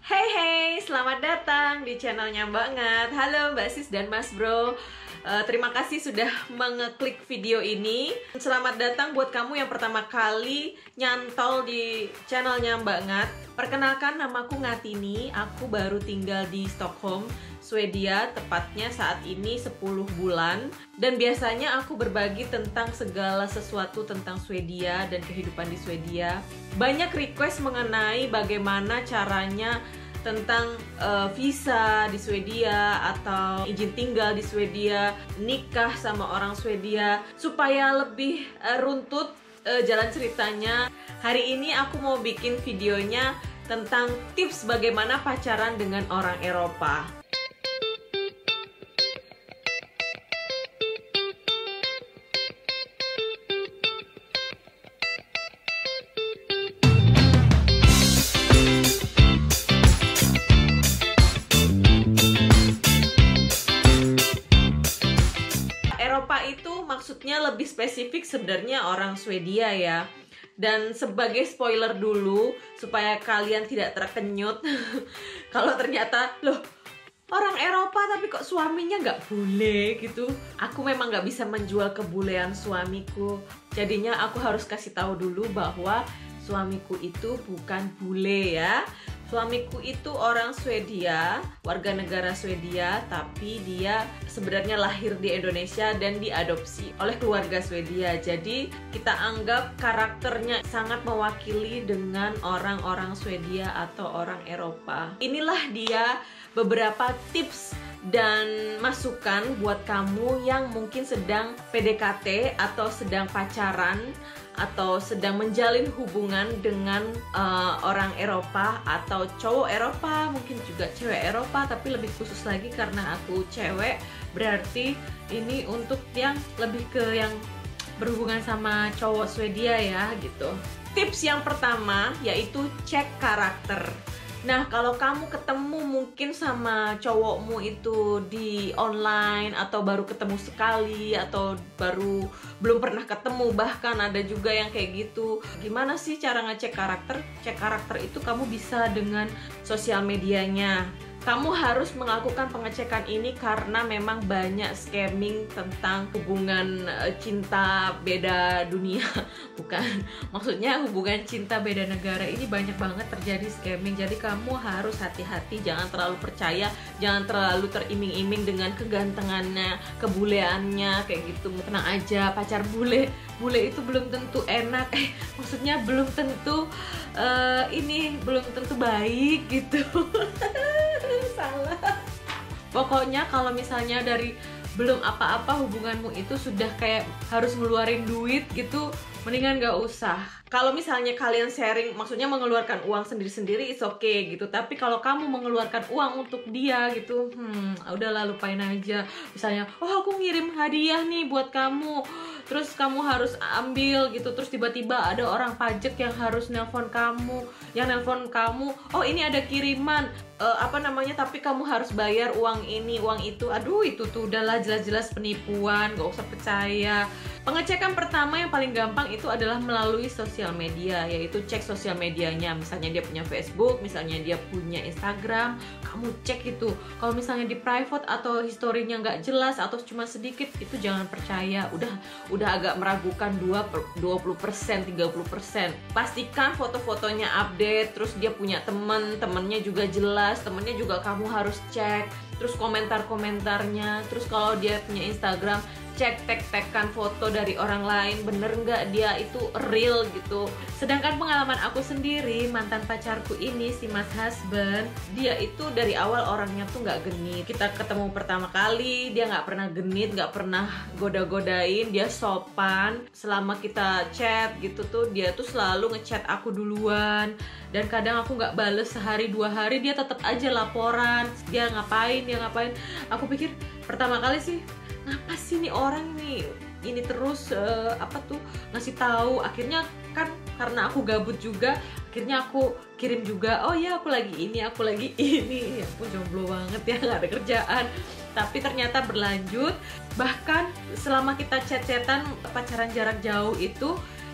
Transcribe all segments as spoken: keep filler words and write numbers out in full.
Hey hey, selamat datang di channelnya Banget. Halo Mbak Sis dan Mas Bro. Uh, terima kasih sudah mengeklik video ini. Selamat datang buat kamu yang pertama kali nyantol di channelnya Banget. Perkenalkan, namaku Ngatini. Aku baru tinggal di Stockholm, Swedia, tepatnya saat ini sepuluh bulan. Dan biasanya aku berbagi tentang segala sesuatu tentang Swedia dan kehidupan di Swedia. Banyak request mengenai bagaimana caranya tentang uh, visa di Swedia atau izin tinggal di Swedia, nikah sama orang Swedia. Supaya lebih uh, runtut uh, jalan ceritanya, hari ini aku mau bikin videonya tentang tips bagaimana pacaran dengan orang Eropa. Eropa itu maksudnya lebih spesifik sebenarnya orang Swedia ya. Dan sebagai spoiler dulu supaya kalian tidak terkenyut kalau ternyata loh orang Eropa tapi kok suaminya nggak bule gitu. Aku memang nggak bisa menjual kebulean suamiku. Jadinya aku harus kasih tahu dulu bahwa suamiku itu bukan bule ya. Suamiku itu orang Swedia, warga negara Swedia, tapi dia sebenarnya lahir di Indonesia dan diadopsi oleh keluarga Swedia. Jadi kita anggap karakternya sangat mewakili dengan orang-orang Swedia atau orang Eropa. Inilah dia beberapa tips dan masukan buat kamu yang mungkin sedang P D K T atau sedang pacaran atau sedang menjalin hubungan dengan uh, orang Eropa atau cowok Eropa, mungkin juga cewek Eropa, tapi lebih khusus lagi karena aku cewek, berarti ini untuk yang lebih ke yang berhubungan sama cowok Swedia ya gitu. Tips yang pertama yaitu cek karakter. Nah, kalau kamu ketemu mungkin sama cowokmu itu di online atau baru ketemu sekali atau baru belum pernah ketemu, bahkan ada juga yang kayak gitu. Gimana sih cara ngecek karakter? Cek karakter itu kamu bisa dengan sosial medianya. Kamu harus melakukan pengecekan ini karena memang banyak scamming tentang hubungan cinta beda dunia. Bukan, maksudnya hubungan cinta beda negara ini banyak banget terjadi scamming. Jadi kamu harus hati-hati, jangan terlalu percaya, jangan terlalu teriming-iming dengan kegantengannya, kebuleannya kayak gitu. Tenang aja, pacar bule, bule itu belum tentu enak. Eh, maksudnya belum tentu uh, ini belum tentu baik gitu. Salah. Pokoknya kalau misalnya dari belum apa-apa hubunganmu itu sudah kayak harus ngeluarin duit gitu, mendingan gak usah. Kalau misalnya kalian sharing, maksudnya mengeluarkan uang sendiri-sendiri, is okay gitu. Tapi kalau kamu mengeluarkan uang untuk dia gitu, hmm, udahlah lupain aja. Misalnya, oh aku ngirim hadiah nih buat kamu, terus kamu harus ambil gitu. Terus tiba-tiba ada orang pajak yang harus nelpon kamu, yang nelpon kamu, oh ini ada kiriman, uh, apa namanya, tapi kamu harus bayar uang ini, uang itu. Aduh, itu tuh udahlah jelas-jelas penipuan, gak usah percaya. Pengecekan pertama yang paling gampang itu adalah melalui sosial media, yaitu cek sosial medianya. Misalnya dia punya Facebook, misalnya dia punya Instagram, kamu cek itu. Kalau misalnya di private atau historinya nggak jelas atau cuma sedikit, itu jangan percaya. Udah udah agak meragukan dua puluh persen, tiga puluh persen. Pastikan foto-fotonya update, terus dia punya temen, temennya juga jelas, temennya juga kamu harus cek. Terus komentar-komentarnya, terus kalau dia punya Instagram, cek tag-tagkan foto dari orang lain, bener nggak dia itu real gitu. Sedangkan pengalaman aku sendiri, mantan pacarku ini, si Mas Husband, dia itu dari awal orangnya tuh nggak genit. Kita ketemu pertama kali, dia nggak pernah genit, nggak pernah goda-godain, dia sopan. Selama kita chat gitu tuh, dia tuh selalu ngechat aku duluan. Dan kadang aku nggak bales sehari dua hari, dia tetap aja laporan, dia ngapain, dia ngapain. Aku pikir pertama kali sih, ngapa sih nih orang nih ini terus uh, apa tuh ngasih tahu. Akhirnya kan karena aku gabut juga, akhirnya aku kirim juga, oh ya aku lagi ini, aku lagi ini. Ya ampun, jomblo banget ya, nggak ada kerjaan. Tapi ternyata berlanjut. Bahkan selama kita chat-chatan pacaran jarak jauh itu,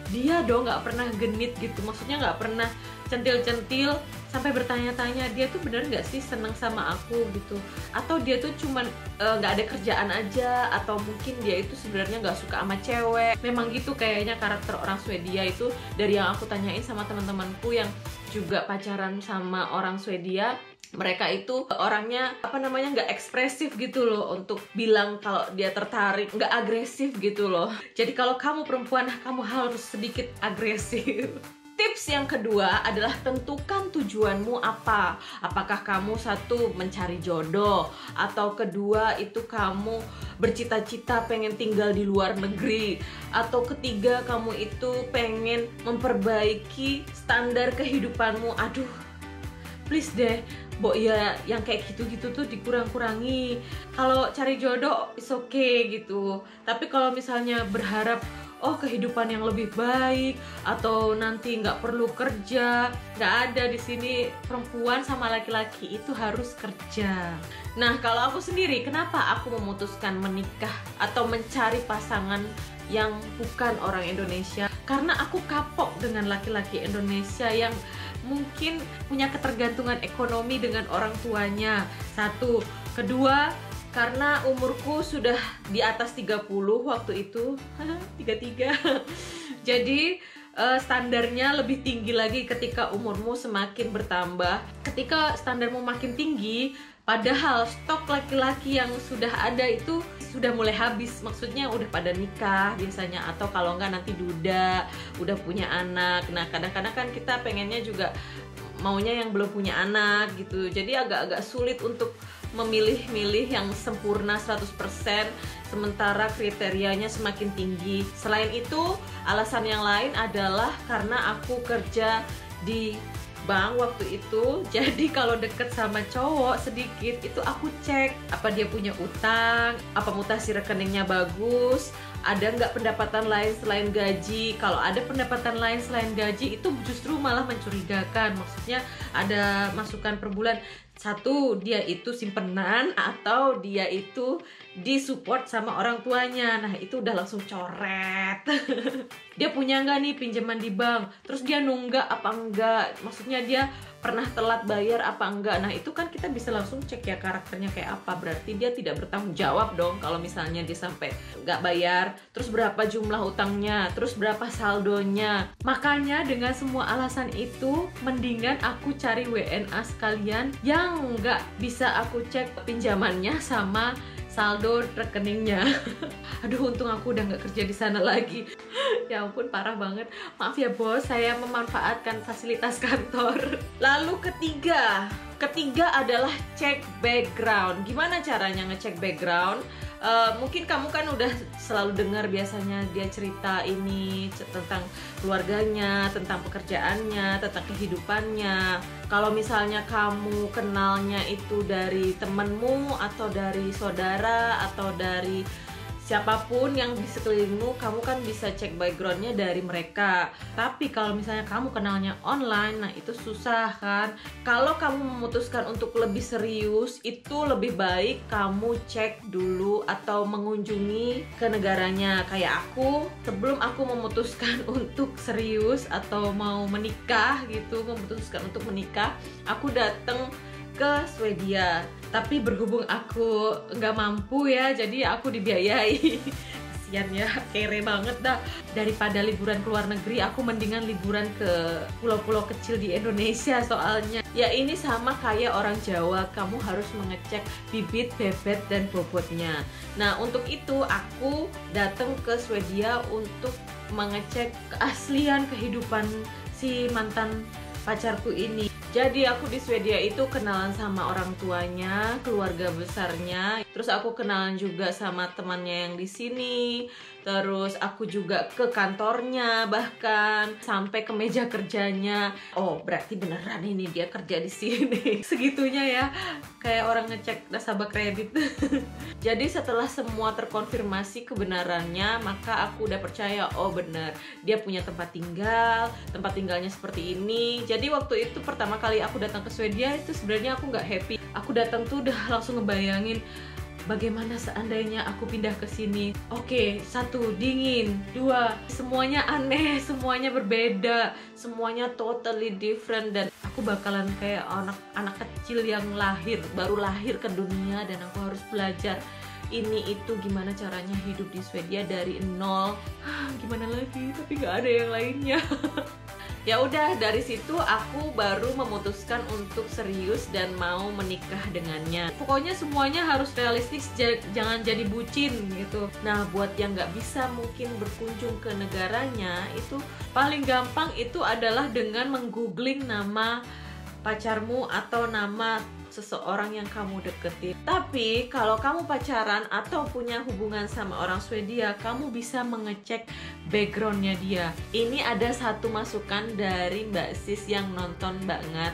dia dong nggak pernah genit gitu, maksudnya nggak pernah centil-centil sampai bertanya-tanya dia tuh bener nggak sih seneng sama aku gitu, atau dia tuh cuman nggak uh, ada kerjaan aja, atau mungkin dia itu sebenarnya nggak suka sama cewek. Memang gitu kayaknya karakter orang Swedia itu, dari yang aku tanyain sama teman-temanku yang juga pacaran sama orang Swedia. Mereka itu orangnya apa namanya nggak ekspresif gitu loh untuk bilang kalau dia tertarik, nggak agresif gitu loh. Jadi kalau kamu perempuan, kamu harus sedikit agresif. Tips yang kedua adalah tentukan tujuanmu apa. Apakah kamu satu mencari jodoh, atau kedua itu kamu bercita-cita pengen tinggal di luar negeri, atau ketiga kamu itu pengen memperbaiki standar kehidupanmu. Aduh, please deh, Bo, ya yang kayak gitu-gitu tuh dikurang-kurangi. Kalau cari jodoh is okay gitu, tapi kalau misalnya berharap oh kehidupan yang lebih baik, atau nanti nggak perlu kerja, nggak ada di sini perempuan sama laki-laki itu harus kerja. Nah kalau aku sendiri, kenapa aku memutuskan menikah atau mencari pasangan yang bukan orang Indonesia? Karena aku kapok dengan laki-laki Indonesia yang mungkin punya ketergantungan ekonomi dengan orang tuanya. Satu, kedua, karena umurku sudah di atas tiga puluh waktu itu, tiga puluh tiga. Jadi uh, standarnya lebih tinggi lagi ketika umurmu semakin bertambah. Ketika standarmu makin tinggi, padahal stok laki-laki yang sudah ada itu sudah mulai habis. Maksudnya udah pada nikah biasanya, atau kalau enggak nanti duda, udah punya anak. Nah kadang-kadang kan kita pengennya juga maunya yang belum punya anak gitu. Jadi agak-agak sulit untuk memilih-milih yang sempurna seratus persen, sementara kriterianya semakin tinggi. Selain itu, alasan yang lain adalah karena aku kerja di bank waktu itu. Jadi kalau deket sama cowok sedikit, itu aku cek apa dia punya utang, apa mutasi rekeningnya bagus, ada nggak pendapatan lain selain gaji. Kalau ada pendapatan lain selain gaji, itu justru malah mencurigakan. Maksudnya ada masukan per bulan. Satu, dia itu simpenan atau dia itu disupport sama orang tuanya. Nah itu udah langsung coret. Dia punya nggak nih pinjaman di bank, terus dia nunggak apa enggak, maksudnya dia pernah telat bayar apa enggak. Nah itu kan kita bisa langsung cek ya karakternya kayak apa. Berarti dia tidak bertanggung jawab dong kalau misalnya dia sampai nggak bayar. Terus berapa jumlah utangnya, terus berapa saldonya. Makanya dengan semua alasan itu, mendingan aku cari W N A sekalian yang nggak bisa aku cek pinjamannya sama saldo rekeningnya. Aduh, untung aku udah nggak kerja di sana lagi. Ya ampun, parah banget. Maaf ya bos, saya memanfaatkan fasilitas kantor. Lalu ketiga, ketiga adalah cek background. Gimana caranya ngecek background? Uh, mungkin kamu kan udah selalu dengar biasanya dia cerita ini tentang keluarganya, tentang pekerjaannya, tentang kehidupannya. Kalau misalnya kamu kenalnya itu dari temenmu, atau dari saudara, atau dari siapapun yang di sekelilingmu, kamu kan bisa cek backgroundnya dari mereka. Tapi kalau misalnya kamu kenalnya online, nah itu susah kan. Kalau kamu memutuskan untuk lebih serius, itu lebih baik kamu cek dulu atau mengunjungi ke negaranya. Kayak aku, sebelum aku memutuskan untuk serius atau mau menikah gitu, memutuskan untuk menikah, aku datang ke Swedia. Tapi berhubung aku nggak mampu ya, jadi aku dibiayai. Kasian ya, kere banget dah. Daripada liburan ke luar negeri, aku mendingan liburan ke pulau-pulau kecil di Indonesia. Soalnya ya ini sama kayak orang Jawa, kamu harus mengecek bibit, bebet, dan bobotnya. Nah untuk itu aku datang ke Swedia untuk mengecek keaslian kehidupan si mantan pacarku ini. Jadi aku di Swedia itu kenalan sama orang tuanya, keluarga besarnya. Terus aku kenalan juga sama temannya yang di sini. Terus aku juga ke kantornya, bahkan sampai ke meja kerjanya. Oh, berarti beneran ini dia kerja di sini. Segitunya ya, kayak orang ngecek nasabah kredit. Jadi setelah semua terkonfirmasi kebenarannya, maka aku udah percaya, oh bener, dia punya tempat tinggal, tempat tinggalnya seperti ini. Jadi waktu itu pertama kali aku datang ke Swedia itu sebenarnya aku nggak happy. Aku datang tuh udah langsung ngebayangin, bagaimana seandainya aku pindah ke sini? Oke, satu, dingin. Dua, semuanya aneh, semuanya berbeda, semuanya totally different. Dan aku bakalan kayak anak anak kecil yang lahir, baru lahir ke dunia, dan aku harus belajar ini itu gimana caranya hidup di Swedia dari nol. Gimana lagi, tapi gak ada yang lainnya. Ya udah, dari situ aku baru memutuskan untuk serius dan mau menikah dengannya. Pokoknya semuanya harus realistis, jangan jadi bucin gitu. Nah, buat yang nggak bisa mungkin berkunjung ke negaranya, itu paling gampang itu adalah dengan menggoogling nama pacarmu atau nama seseorang yang kamu deketin. Tapi kalau kamu pacaran atau punya hubungan sama orang Swedia, kamu bisa mengecek backgroundnya dia. Ini ada satu masukan dari Mbak Sis yang nonton banget,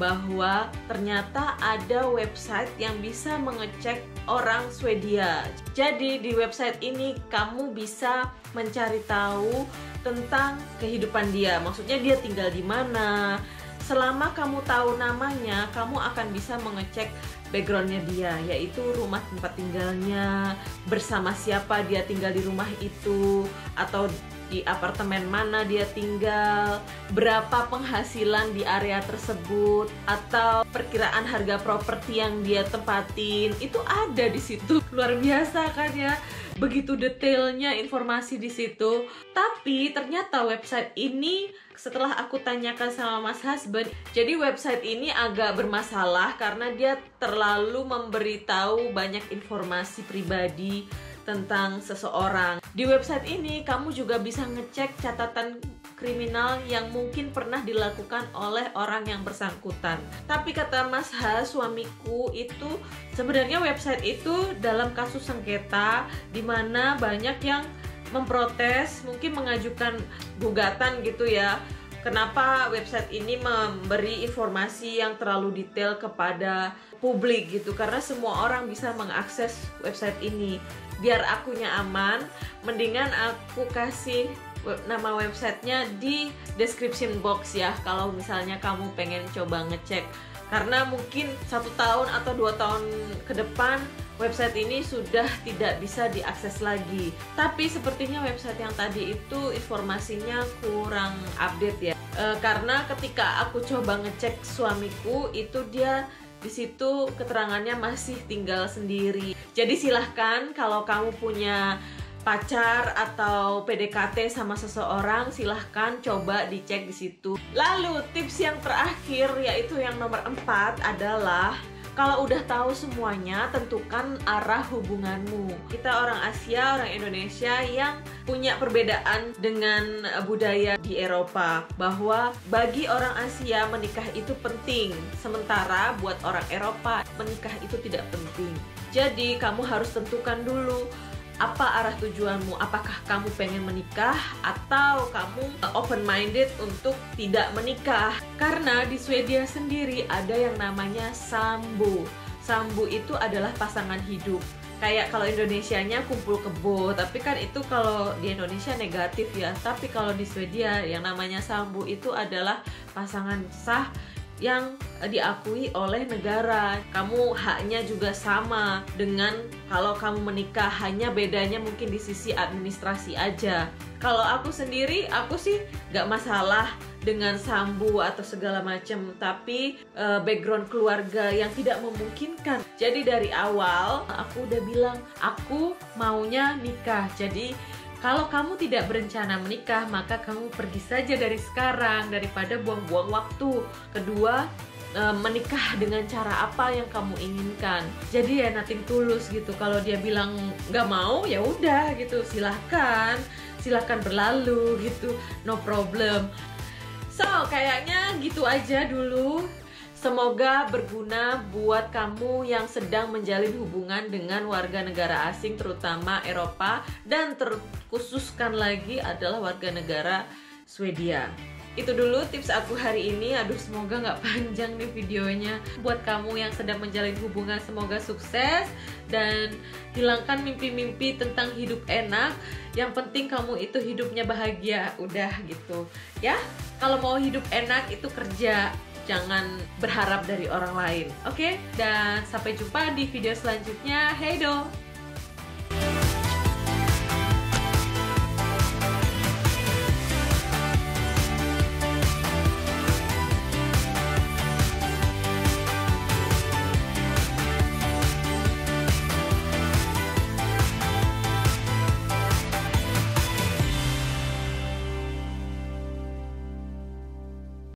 bahwa ternyata ada website yang bisa mengecek orang Swedia. Jadi di website ini kamu bisa mencari tahu tentang kehidupan dia. Maksudnya dia tinggal di mana. Selama kamu tahu namanya, kamu akan bisa mengecek backgroundnya dia, yaitu rumah tempat tinggalnya, bersama siapa dia tinggal di rumah itu, atau di apartemen mana dia tinggal, berapa penghasilan di area tersebut, atau perkiraan harga properti yang dia tempatin. Itu ada di situ. Luar biasa kan ya? Begitu detailnya informasi di situ. Tapi ternyata website ini, setelah aku tanyakan sama Mas Husband, jadi website ini agak bermasalah karena dia terlalu memberitahu banyak informasi pribadi tentang seseorang. Di website ini kamu juga bisa ngecek catatan kriminal yang mungkin pernah dilakukan oleh orang yang bersangkutan. Tapi kata Mas H, suamiku, itu sebenarnya website itu dalam kasus sengketa, dimana banyak yang memprotes, mungkin mengajukan gugatan gitu ya. Kenapa website ini memberi informasi yang terlalu detail kepada publik gitu? Karena semua orang bisa mengakses website ini. Biar akunya aman, mendingan aku kasih nama websitenya di description box ya, kalau misalnya kamu pengen coba ngecek. Karena mungkin satu tahun atau dua tahun ke depan website ini sudah tidak bisa diakses lagi. Tapi sepertinya website yang tadi itu informasinya kurang update ya. E, karena ketika aku coba ngecek suamiku, itu dia di situ keterangannya masih tinggal sendiri. Jadi silahkan kalau kamu punya pacar atau P D K T sama seseorang, silahkan coba dicek di situ. Lalu tips yang terakhir, yaitu yang nomor empat, adalah kalau udah tahu semuanya, tentukan arah hubunganmu. Kita orang Asia, orang Indonesia yang punya perbedaan dengan budaya di Eropa, bahwa bagi orang Asia menikah itu penting, sementara buat orang Eropa menikah itu tidak penting. Jadi kamu harus tentukan dulu apa arah tujuanmu. Apakah kamu pengen menikah atau kamu open minded untuk tidak menikah? Karena di Swedia sendiri ada yang namanya sambo. Sambo itu adalah pasangan hidup. Kayak kalau Indonesianya kumpul kebo, tapi kan itu kalau di Indonesia negatif ya. Tapi kalau di Swedia yang namanya sambo itu adalah pasangan sah yang diakui oleh negara. Kamu haknya juga sama dengan kalau kamu menikah, hanya bedanya mungkin di sisi administrasi aja. Kalau aku sendiri, aku sih gak masalah dengan sambo atau segala macam, tapi e, background keluarga yang tidak memungkinkan. Jadi dari awal aku udah bilang aku maunya nikah. Jadi kalau kamu tidak berencana menikah, maka kamu pergi saja dari sekarang daripada buang-buang waktu. Kedua, e, menikah dengan cara apa yang kamu inginkan. Jadi ya nothing tulus gitu. Kalau dia bilang nggak mau, ya udah gitu, silahkan, silahkan berlalu gitu, no problem. So kayaknya gitu aja dulu. Semoga berguna buat kamu yang sedang menjalin hubungan dengan warga negara asing, terutama Eropa, dan terkhususkan lagi adalah warga negara Swedia. Itu dulu tips aku hari ini. Aduh, semoga nggak panjang nih videonya. Buat kamu yang sedang menjalin hubungan, semoga sukses dan hilangkan mimpi-mimpi tentang hidup enak. Yang penting kamu itu hidupnya bahagia, udah gitu ya. Kalau mau hidup enak itu kerja. jangan berharap dari orang lain. Oke, dan sampai jumpa di video selanjutnya. Hey do!